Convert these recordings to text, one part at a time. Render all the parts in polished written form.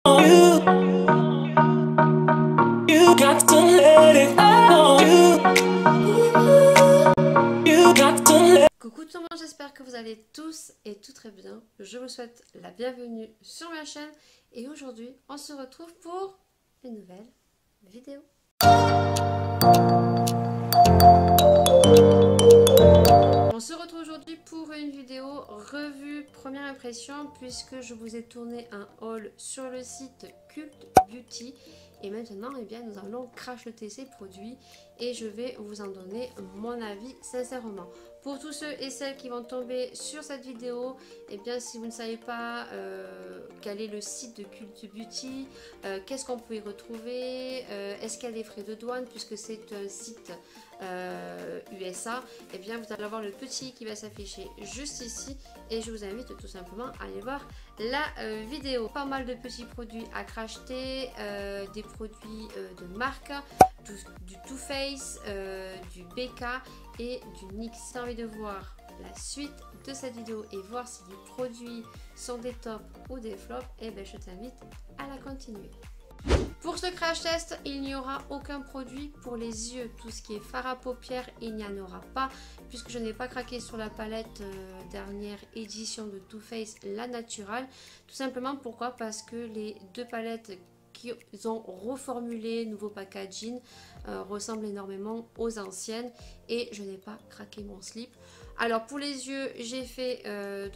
You got to let it go. You got to let. Coucou tout le monde, j'espère que vous allez tous et tout très bien. Je vous souhaite la bienvenue sur ma chaîne et aujourd'hui on se retrouve pour une nouvelle vidéo. On se retrouve aujourd'hui pour une vidéo revue première impression puisque je vous ai tourné un haul sur le site Cult Beauty et maintenant eh bien, nous allons crachoter ces produits et je vais vous en donner mon avis sincèrement. Pour tous ceux et celles qui vont tomber sur cette vidéo, eh bien si vous ne savez pas quel est le site de Cult Beauty, qu'est-ce qu'on peut y retrouver, est-ce qu'il y a des frais de douane puisque c'est un site USA, eh bien vous allez avoir le petit qui va s'afficher juste ici et je vous invite tout simplement à aller voir la vidéo. Pas mal de petits produits à cracheter, des produits de marque, du Too Faced, du BK et du NYX. Si tu as envie de voir la suite de cette vidéo et voir si les produits sont des tops ou des flops, eh bien je t'invite à la continuer. Pour ce crash test, il n'y aura aucun produit pour les yeux. Tout ce qui est fard à paupières, il n'y en aura pas puisque je n'ai pas craqué sur la palette dernière édition de Too Faced, la naturelle. Tout simplement pourquoi? Parce que les deux palettes qu'ils ont reformulé, nouveau packaging, ressemblent énormément aux anciennes et je n'ai pas craqué mon slip. Alors pour les yeux, j'ai fait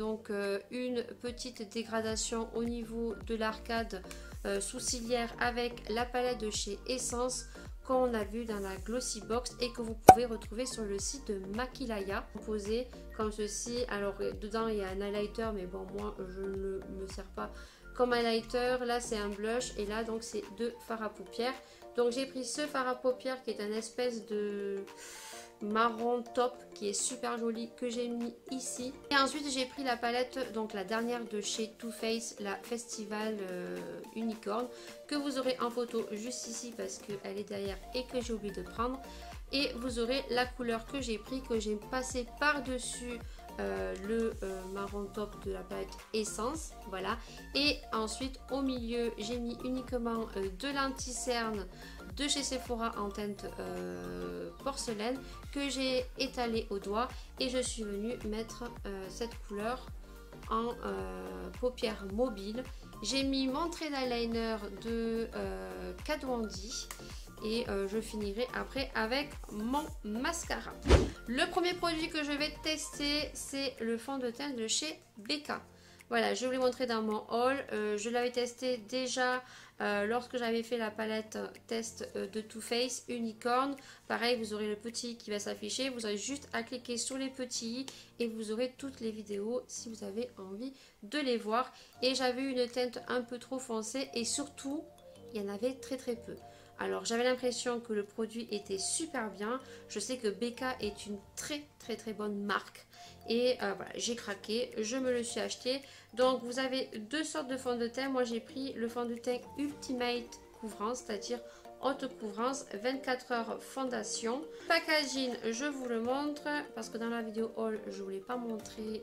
une petite dégradation au niveau de l'arcade sourcilière avec la palette de chez Essence qu'on a vu dans la Glossy Box et que vous pouvez retrouver sur le site de Makilaya, composé comme ceci. Alors dedans il y a un highlighter mais bon moi je ne me sers pas comme highlighter. Là c'est un blush et là donc c'est deux fards à paupières. Donc j'ai pris ce fard à paupières qui est un espèce de marron top qui est super joli que j'ai mis ici et ensuite j'ai pris la palette, donc la dernière de chez Too Faced, la Festival Unicorn, que vous aurez en photo juste ici parce qu'elle est derrière et que j'ai oublié de prendre, et vous aurez la couleur que j'ai pris, que j'ai passé par dessus le marron top de la palette Essence, voilà. Et ensuite au milieu j'ai mis uniquement de l'anti-cerne de chez Sephora en teinte porcelaine que j'ai étalé au doigt et je suis venue mettre cette couleur en paupières mobile. J'ai mis mon trait d'eyeliner de Kat Von D et je finirai après avec mon mascara. Le premier produit que je vais tester, c'est le fond de teint de chez BK. Voilà, je vous l'ai montré dans mon haul. Je l'avais testé déjà lorsque j'avais fait la palette test de Too Faced Unicorn. Pareil, vous aurez le petit qui va s'afficher. Vous aurez juste à cliquer sur les petits et vous aurez toutes les vidéos si vous avez envie de les voir. Et j'avais une teinte un peu trop foncée et surtout, il y en avait très peu. Alors j'avais l'impression que le produit était super bien. Je sais que BK est une très bonne marque. Et voilà, j'ai craqué, je me le suis acheté. Donc vous avez deux sortes de fond de teint. Moi j'ai pris le fond de teint Ultimate Couvrance, c'est-à-dire haute couvrance, 24 heures fondation. Packaging, je vous le montre parce que dans la vidéo haul, je ne vous l'ai pas montré.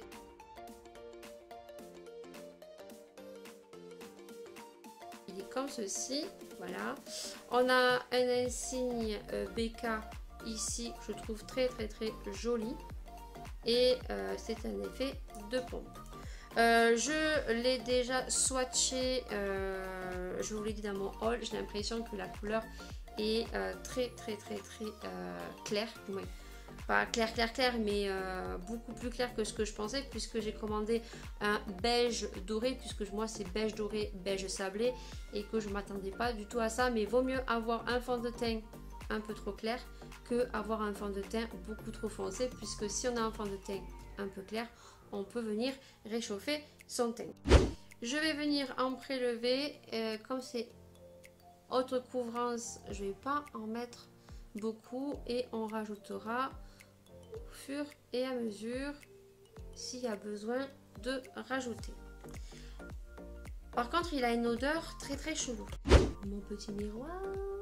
Il est comme ceci, voilà. On a un insigne BK ici que je trouve très joli. Et c'est un effet de pompe. Je l'ai déjà swatché, je vous l'ai dit dans mon haul. J'ai l'impression que la couleur est très claire. Ouais. Pas clair mais beaucoup plus clair que ce que je pensais puisque j'ai commandé un beige doré, puisque moi c'est beige doré, beige sablé et que je m'attendais pas du tout à ça. Mais vaut mieux avoir un fond de teint un peu trop clair que avoir un fond de teint beaucoup trop foncé, puisque si on a un fond de teint un peu clair, on peut venir réchauffer son teint. Je vais venir en prélever, comme c'est haute couvrance, je vais pas en mettre beaucoup et on rajoutera au fur et à mesure s'il y a besoin de rajouter. Par contre, il a une odeur très chelou. Mon petit miroir.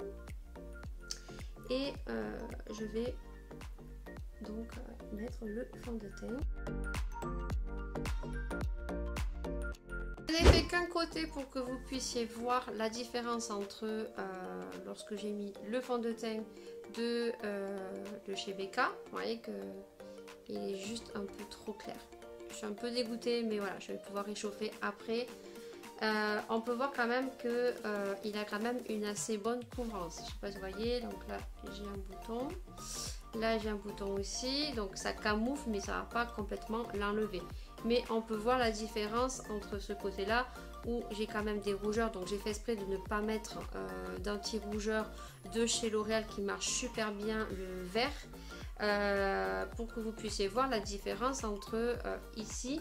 Et je vais donc mettre le fond de teint. Je n'ai fait qu'un côté pour que vous puissiez voir la différence entre lorsque j'ai mis le fond de teint de chez BK. Vous voyez qu'il est juste un peu trop clair. Je suis un peu dégoûtée, mais voilà, je vais pouvoir réchauffer après. On peut voir quand même qu'il a quand même une assez bonne couvrance. Je ne sais pas si vous voyez, donc là j'ai un bouton. Là j'ai un bouton aussi, donc ça camoufle mais ça ne va pas complètement l'enlever. Mais on peut voir la différence entre ce côté là où j'ai quand même des rougeurs, donc j'ai fait exprès de ne pas mettre d'anti-rougeur de chez L'Oréal qui marche super bien, le vert, pour que vous puissiez voir la différence entre ici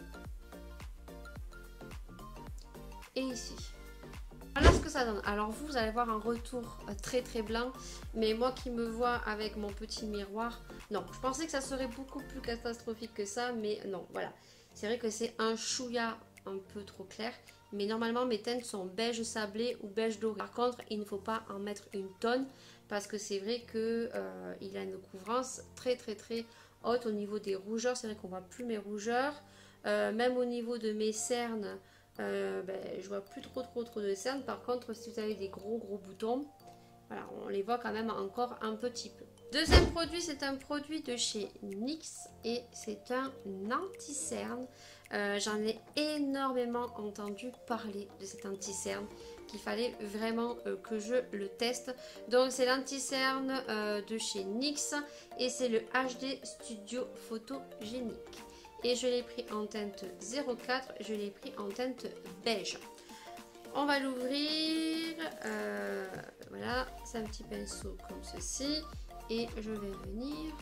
et ici. Voilà ce que ça donne. Alors vous allez voir un retour très très blanc, mais moi qui me vois avec mon petit miroir, non, je pensais que ça serait beaucoup plus catastrophique que ça, mais non, voilà. C'est vrai que c'est un chouïa un peu trop clair, mais normalement mes teintes sont beige sablé ou beige doré. Par contre, il ne faut pas en mettre une tonne parce que c'est vrai que il a une couvrance très très très haute au niveau des rougeurs. C'est vrai qu'on voit plus mes rougeurs, même au niveau de mes cernes. Je vois plus trop de cernes. Par contre, si vous avez des gros boutons, voilà, on les voit quand même encore un petit peu. Deuxième produit, c'est un produit de chez NYX et c'est un anti-cerne. J'en ai énormément entendu parler de cet anti-cerne, qu'il fallait vraiment que je le teste. Donc c'est l'anti-cerne de chez NYX et c'est le HD Studio Photogénique. Et je l'ai pris en teinte 04, je l'ai pris en teinte beige. On va l'ouvrir, voilà, c'est un petit pinceau comme ceci. Et je vais venir.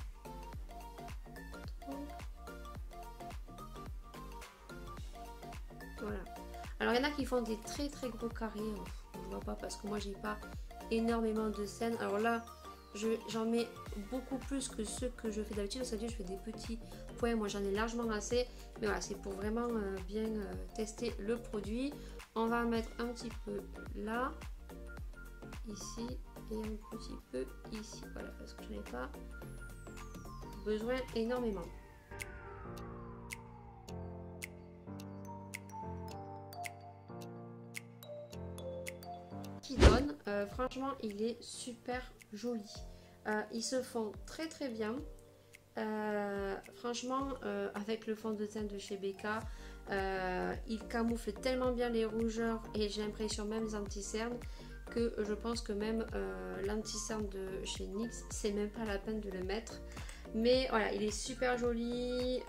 Voilà. Alors il y en a qui font des très gros carrés. Je ne vois pas parce que moi j'ai pas énormément de scènes. Alors là, j'en mets beaucoup plus que ceux que je fais d'habitude. C'est-à-dire je fais des petits points. Moi j'en ai largement assez. Mais voilà, c'est pour vraiment bien tester le produit. On va mettre un petit peu là, ici. Et un petit peu ici, voilà, parce que je n'ai pas besoin énormément. Qui donne, franchement, il est super joli. Ils se font très bien. Franchement, avec le fond de teint de chez BK, il camoufle tellement bien les rougeurs et j'ai l'impression même les anti-cernes que je pense que même l'anti-cerne de chez NYX, c'est même pas la peine de le mettre. Mais voilà, il est super joli.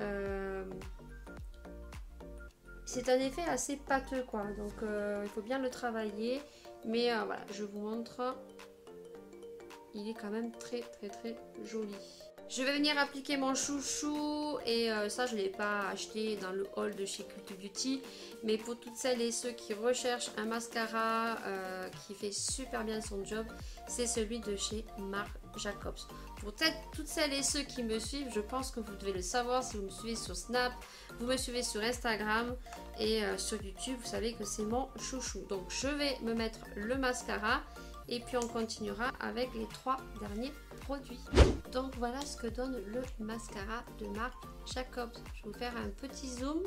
C'est un effet assez pâteux quoi, donc il faut bien le travailler. Mais voilà, je vous montre. Il est quand même très joli. Je vais venir appliquer mon chouchou et ça je ne l'ai pas acheté dans le haul de chez Cult Beauty, mais pour toutes celles et ceux qui recherchent un mascara qui fait super bien son job, c'est celui de chez Marc Jacobs. Pour toutes celles et ceux qui me suivent, je pense que vous devez le savoir si vous me suivez sur Snap, vous me suivez sur Instagram et sur YouTube, vous savez que c'est mon chouchou. Donc je vais me mettre le mascara et puis on continuera avec les 3 derniers produits. Donc voilà ce que donne le mascara de Marc Jacobs. Je vais vous faire un petit zoom.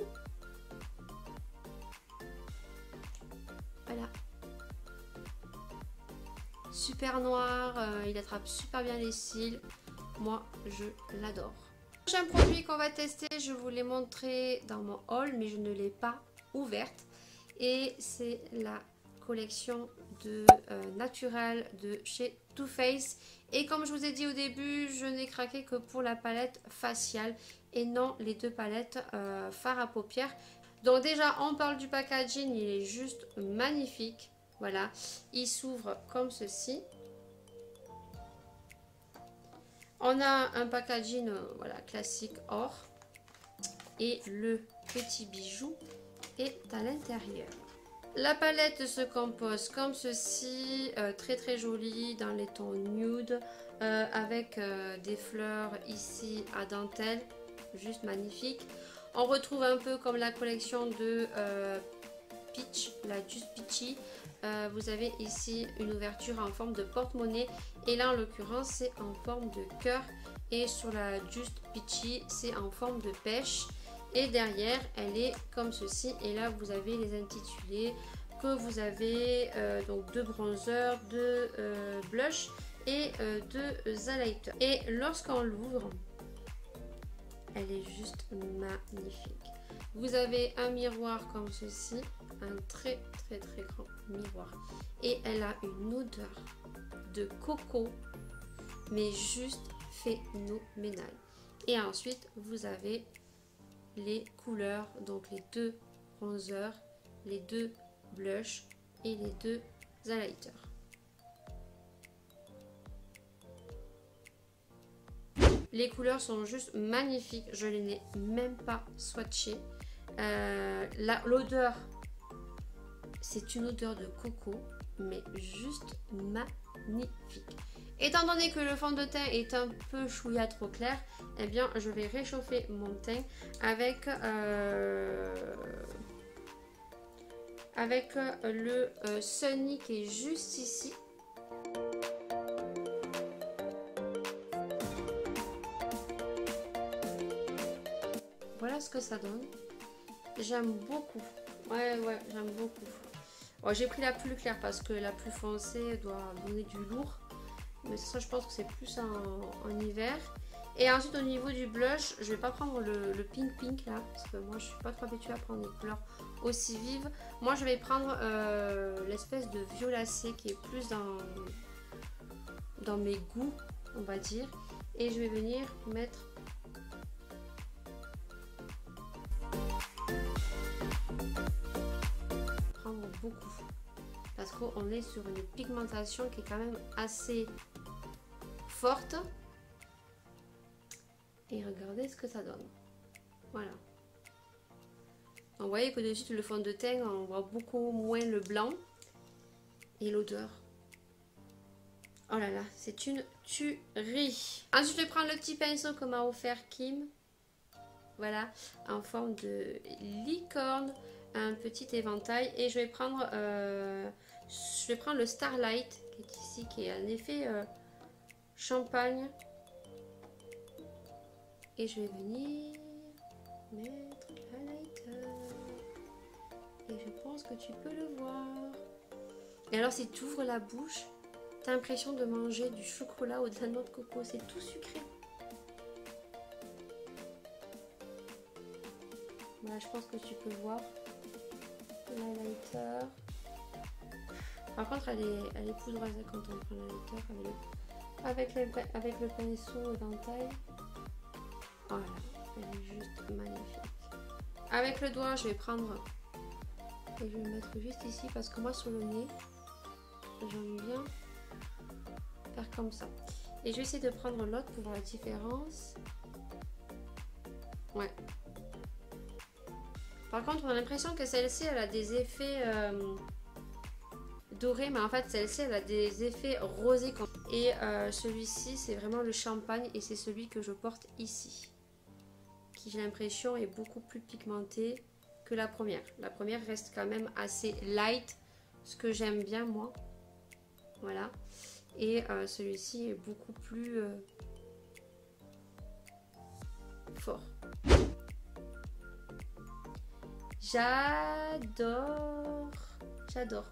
Voilà. Super noir, il attrape super bien les cils. Moi, je l'adore. Le prochain produit qu'on va tester, je vous l'ai montré dans mon haul, mais je ne l'ai pas ouverte. Et c'est la collection de naturel de chez Too Faced. Et comme je vous ai dit au début, je n'ai craqué que pour la palette faciale et non les 2 palettes fard à paupières. Donc déjà, on parle du packaging, il est juste magnifique. Voilà, il s'ouvre comme ceci. On a un packaging voilà, classique or. Et le petit bijou est à l'intérieur. La palette se compose comme ceci, très jolie dans les tons nude, avec des fleurs ici à dentelle, juste magnifique. On retrouve un peu comme la collection de Peach, la Just Peachy. Vous avez ici une ouverture en forme de porte-monnaie et là en l'occurrence c'est en forme de cœur et sur la Just Peachy c'est en forme de pêche. Et derrière, elle est comme ceci. Et là, vous avez les intitulés que vous avez donc 2 bronzers, 2 blush et 2 highlighters. Et lorsqu'on l'ouvre, elle est juste magnifique. Vous avez un miroir comme ceci, un très grand miroir. Et elle a une odeur de coco, mais juste phénoménale. Et ensuite, vous avez les couleurs, donc les 2 bronzers, les 2 blush et les 2 highlighters. Les couleurs sont juste magnifiques, je les n'ai même pas swatchées. L'odeur, c'est une odeur de coco, mais juste magnifique. Étant donné que le fond de teint est un peu chouïa trop clair, eh bien je vais réchauffer mon teint avec le Sunny qui est juste ici. Voilà ce que ça donne. J'aime beaucoup. Ouais, j'aime beaucoup. Bon, j'ai pris la plus claire parce que la plus foncée doit donner du lourd. Mais ça, je pense que c'est plus en hiver. Et ensuite, au niveau du blush, je vais pas prendre le pink là. Parce que moi, je suis pas trop habituée à prendre des couleurs aussi vives. Moi, je vais prendre l'espèce de violacé qui est plus dans mes goûts, on va dire. Et je vais venir mettre... prendre beaucoup. Parce qu'on est sur une pigmentation qui est quand même assez forte. Et regardez ce que ça donne. Voilà. Donc, vous voyez que dessus le fond de teint, on voit beaucoup moins le blanc. Et l'odeur. Oh là là, c'est une tuerie. Ensuite, je vais prendre le petit pinceau que m'a offert Kim. Voilà, en forme de licorne. Un petit éventail. Et je vais prendre le Starlight qui est ici, qui est un effet champagne. Et je vais venir mettre l'highlighter. Et je pense que tu peux le voir. Et alors si tu ouvres la bouche, tu as l'impression de manger du chocolat ou de la noix de coco. C'est tout sucré. Voilà, je pense que tu peux voir. L'highlighter. Par contre, elle est poudreuse quand on prend l'highlighter avec le pinceau éventail. Voilà, elle est juste magnifique. Avec le doigt, je vais prendre et je vais le mettre juste ici parce que moi sur le nez, j'aime bien faire comme ça. Et je vais essayer de prendre l'autre pour voir la différence. Ouais. Par contre, on a l'impression que celle-ci, elle a des effets dorés, mais en fait, celle-ci, elle a des effets rosés. Et celui-ci, c'est vraiment le champagne et c'est celui que je porte ici. Qui, j'ai l'impression, est beaucoup plus pigmenté que la première. La première reste quand même assez light, ce que j'aime bien, moi. Voilà. Et celui-ci est beaucoup plus fort. J'adore. J'adore.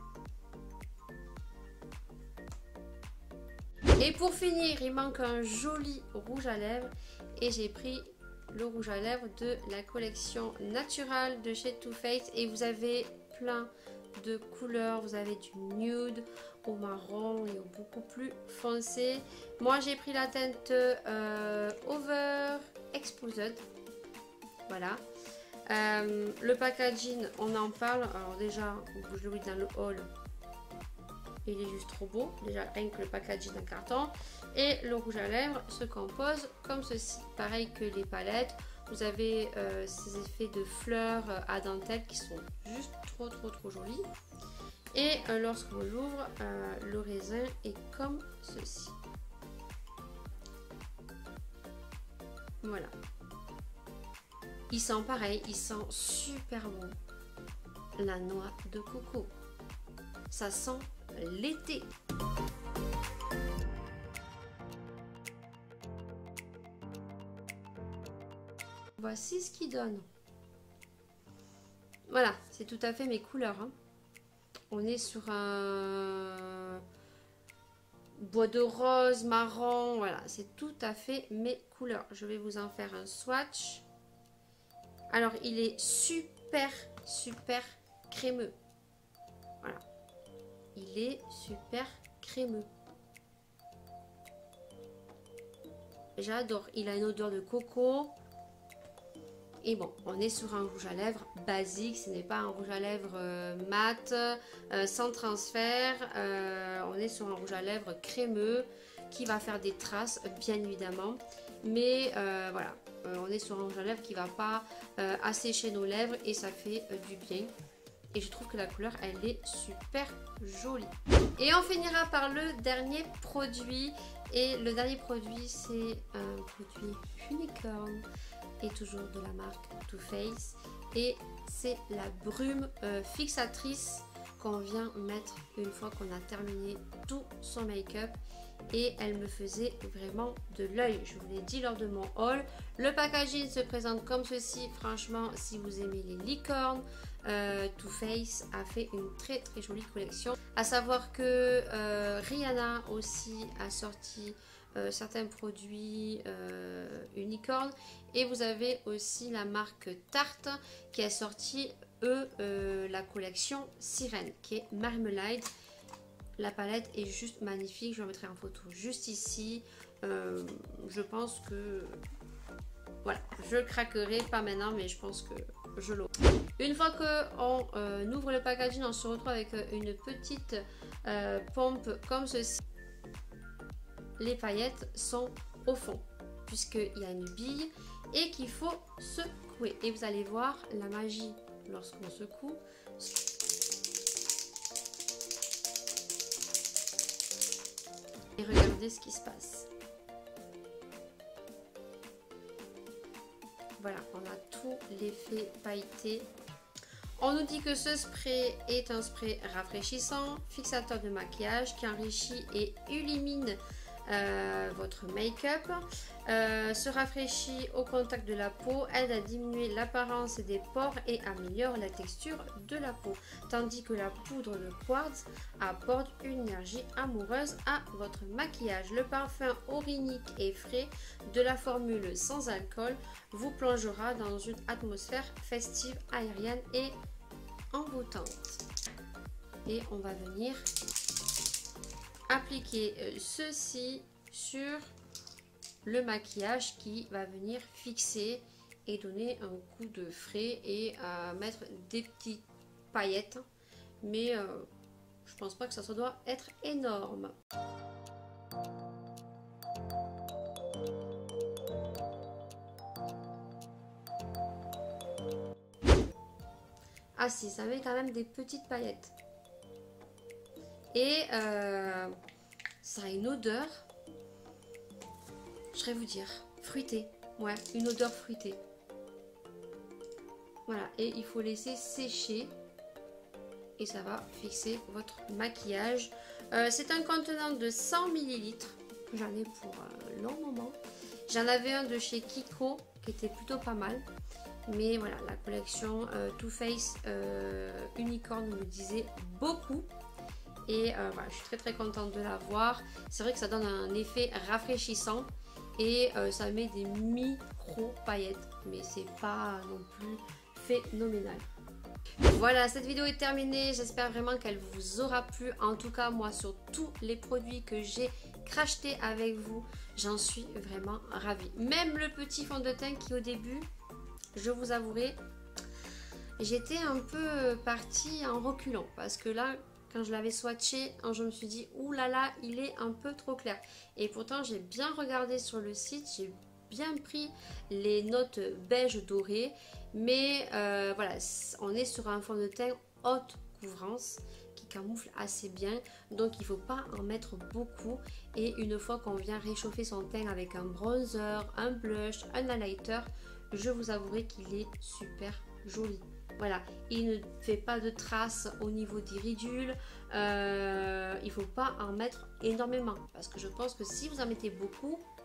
Et pour finir, il manque un joli rouge à lèvres. Et j'ai pris le rouge à lèvres de la collection Natural de chez Too Faced. Et vous avez plein de couleurs. Vous avez du nude au marron et au beaucoup plus foncé. Moi, j'ai pris la teinte Over Exposed. Voilà. Le packaging, on en parle. Alors déjà, je le vois dans le haul, il est juste trop beau. Déjà, rien que le packaging d'un carton. Et le rouge à lèvres se compose comme ceci. Pareil que les palettes. Vous avez ces effets de fleurs à dentelle qui sont juste trop jolis. Et lorsqu'on l'ouvre, le raisin est comme ceci. Voilà. Il sent pareil, il sent super bon la noix de coco. Ça sent l'été. voici ce qu'il donne. Voilà, c'est tout à fait mes couleurs. Hein. On est sur un bois de rose, marron. Voilà, c'est tout à fait mes couleurs. Je vais vous en faire un swatch. Alors, il est super, super crémeux. Voilà. Il est super crémeux. J'adore. Il a une odeur de coco. Et bon, on est sur un rouge à lèvres basique. Ce n'est pas un rouge à lèvres mat, sans transfert. On est sur un rouge à lèvres crémeux qui va faire des traces, bien évidemment. Mais voilà, on est sur un rouge à lèvres qui ne va pas assécher nos lèvres et ça fait du bien. Et je trouve que la couleur, elle est super jolie. Et on finira par le dernier produit. Et le dernier produit, c'est un produit Unicorn. Et toujours de la marque Too Faced. Et c'est la brume fixatrice qu'on vient mettre une fois qu'on a terminé tout son make-up. Et elle me faisait vraiment de l'œil. Je vous l'ai dit lors de mon haul. Le packaging se présente comme ceci. Franchement, si vous aimez les licornes, Too Faced a fait une très très jolie collection. À savoir que Rihanna aussi a sorti certains produits Unicorn. Et vous avez aussi la marque Tarte qui a sorti la collection Sirène qui est Marmalade. La palette est juste magnifique, je la mettrai en photo juste ici. Je pense que... Voilà, je le craquerai, pas maintenant, mais je pense que je l'aurai. Une fois qu'on ouvre le packaging, on se retrouve avec une petite pompe comme ceci. Les paillettes sont au fond, puisqu'il y a une bille et qu'il faut secouer. Et vous allez voir la magie lorsqu'on secoue. Et regardez ce qui se passe. Voilà, on a tout l'effet pailleté. On nous dit que ce spray est un spray rafraîchissant, fixateur de maquillage qui enrichit et illumine votre make-up, se rafraîchit au contact de la peau, aide à diminuer l'apparence des pores et améliore la texture de la peau, tandis que la poudre de quartz apporte une énergie amoureuse à votre maquillage. Le parfum aurinique et frais de la formule sans alcool vous plongera dans une atmosphère festive, aérienne et envoûtante. Et on va venir appliquer ceci sur le maquillage qui va venir fixer et donner un coup de frais et mettre des petites paillettes, mais je pense pas que ça doit être énorme. Ah si, ça met quand même des petites paillettes. Et ça a une odeur, je vais vous dire, fruitée. Ouais, une odeur fruitée. Voilà, et il faut laisser sécher. Et ça va fixer votre maquillage. C'est un contenant de 100 ml. J'en ai pour un long moment. J'en avais un de chez Kiko qui était plutôt pas mal. Mais voilà, la collection Too Faced Unicorn me disait beaucoup. Et voilà, je suis très contente de l'avoir. C'est vrai que ça donne un effet rafraîchissant. Et ça met des micro paillettes. Mais c'est pas non plus phénoménal. Voilà, cette vidéo est terminée. J'espère vraiment qu'elle vous aura plu. En tout cas, moi, sur tous les produits que j'ai crachetés avec vous, j'en suis vraiment ravie. Même le petit fond de teint qui, au début, je vous avouerai, j'étais un peu partie en reculant. Parce que là, quand je l'avais swatché, je me suis dit, ouh là là, il est un peu trop clair. Et pourtant, j'ai bien regardé sur le site, j'ai bien pris les notes beige doré. Mais voilà, on est sur un fond de teint haute couvrance qui camoufle assez bien. Donc il ne faut pas en mettre beaucoup. Et une fois qu'on vient réchauffer son teint avec un bronzer, un blush, un highlighter, je vous avouerai qu'il est super joli. Voilà, il ne fait pas de traces au niveau des ridules. Il ne faut pas en mettre énormément. Parce que je pense que si vous en mettez beaucoup,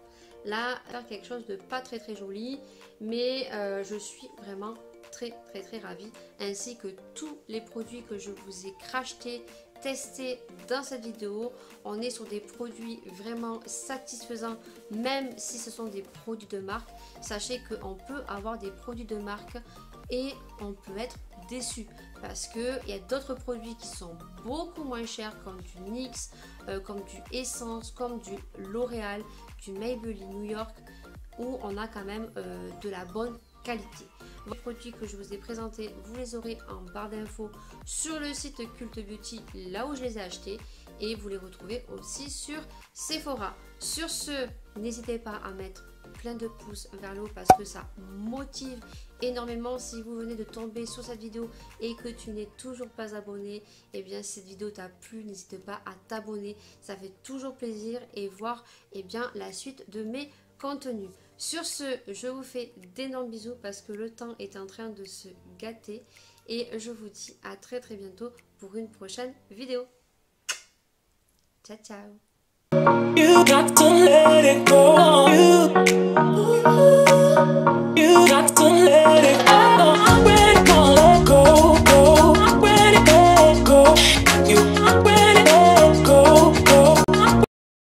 là faire quelque chose de pas très joli, mais je suis vraiment très ravie, ainsi que tous les produits que je vous ai crachetés, testés dans cette vidéo. On est sur des produits vraiment satisfaisants, même si ce sont des produits de marque. Sachez qu'on peut avoir des produits de marque et on peut être déçu parce que il y a d'autres produits qui sont beaucoup moins chers, comme du NYX, comme du Essence, comme du L'Oréal, du Maybelline New York, où on a quand même de la bonne qualité. Les produits que je vous ai présentés, vous les aurez en barre d'infos sur le site Cult Beauty, là où je les ai achetés, et vous les retrouvez aussi sur Sephora. Sur ce, n'hésitez pas à mettre plein de pouces vers le haut parce que ça motive énormément. Si vous venez de tomber sur cette vidéo et que tu n'es toujours pas abonné, et bien si cette vidéo t'a plu, n'hésite pas à t'abonner, ça fait toujours plaisir, et voir bien la suite de mes contenus. Sur ce, je vous fais d'énormes bisous parce que le temps est en train de se gâter, et je vous dis à très bientôt pour une prochaine vidéo. Ciao ciao. You got to let it go. You got to let it go.